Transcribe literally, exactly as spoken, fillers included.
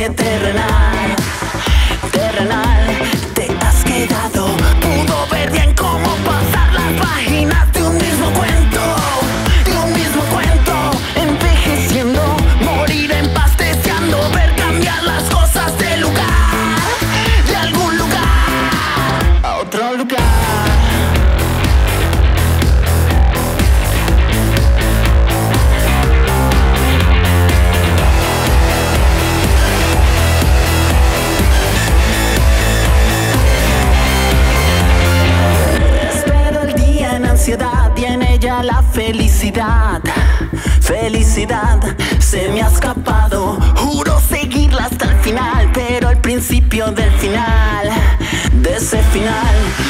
que terrenal, terrenal, te has quedado. Pudo ver bien cómo pasar las páginas de un mismo cuento, de un mismo cuento, envejeciendo, morir en paz, deseando ver cambiar las cosas de lugar, de algún lugar a otro lugar. Y en ella la felicidad, felicidad se me ha escapado. Juro seguirla hasta el final, pero el principio del final, de ese final